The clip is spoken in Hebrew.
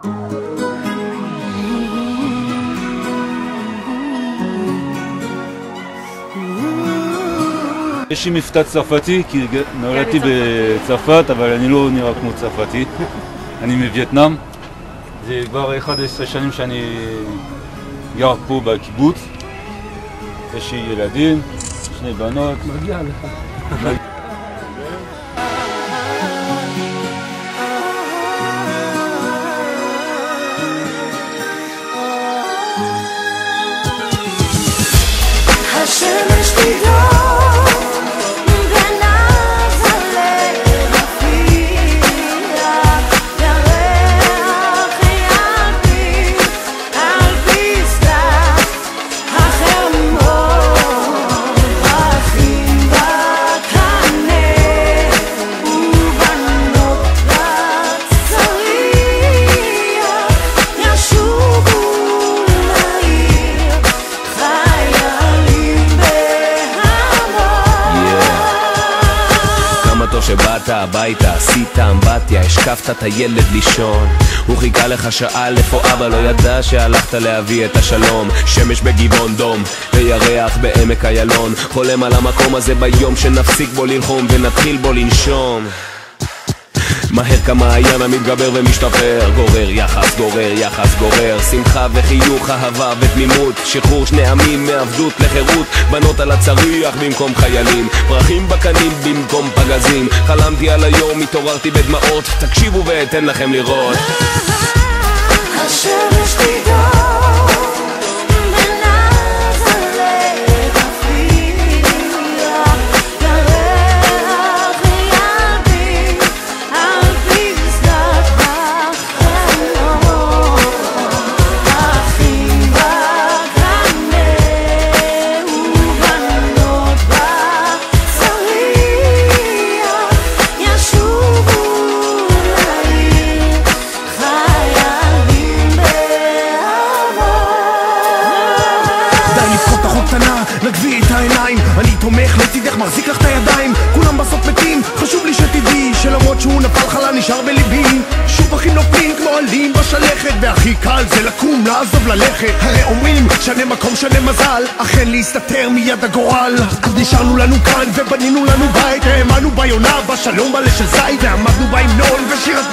יש לי מבטא צרפתי, כי נולדתי בצרפת, אבל אני לא נראה כמו צרפתי. אני מווייטנאם. זה כבר 11 שנים שאני גר פה בקיבוץ. יש לי ילדים, 2 בנות. מגיע לך. השמש תדור ונז הלב מפיח ירח על פסגת החרמון פרחים בקנה ובנות בצריח ישובו לעיר חיילים כמה טוב שבאת הביתה, עשית אמבטיה, השקפת את הילד לישון. הוא חיכה לך שעה איפה אבא לא ידע שהלכת להביא את השלום. שמש בגבעון דום וירח בעמק איילון, חולם על המקום הזה ביום שנפסיק בו ללחום ונתחיל בו לנשום. מהר כמה הים המתגבר ומשתפר, גורר יחס, גורר יחס, גורר שמחה וחיוך, אהבה ותמימות, שחרור שני עמים מעבדות לחירות. בנות על הצריח במקום חיילים, פרחים בקנים במקום פגזים. חלמתי על היום, התעוררתי בדמעות, תקשיבו ואתן לכם לראות. השמש תדור ונז הלב מפיח ירח על פסגת החרמון פרחים בקנה ובנות בצריח ישובו לעיר חיילים באהבה. די לפחות אחות קטנה, נגבי את העיניים, אני תומך לצידך, מחזיק לך את הידיים. כולם בסוף מתים, חשוב לי שתדעי שלמרות שהוא נפל חלה נשאר בליבי. שופכים נופלים כמו עלים בשלכת, והכי קל זה לקום, לעזוב, ללכת. הרי אומרים שנה מקום שנה מזל, אכן להסתתר מיד הגורל. אז נשארנו לנו כאן ובנינו לנו בית, האמנו ביונה בשלום מלא של זית, ועמדנו בהמנון ושירתנו